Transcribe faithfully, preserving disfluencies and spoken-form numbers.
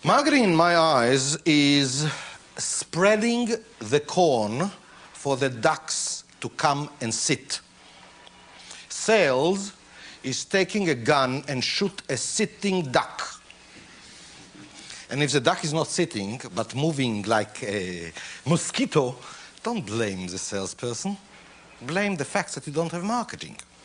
Marketing, in my eyes, is spreading the corn for the ducks to come and sit. Sales is taking a gun and shoot a sitting duck. And if the duck is not sitting, but moving like a mosquito, don't blame the salesperson. Blame the fact that you don't have marketing.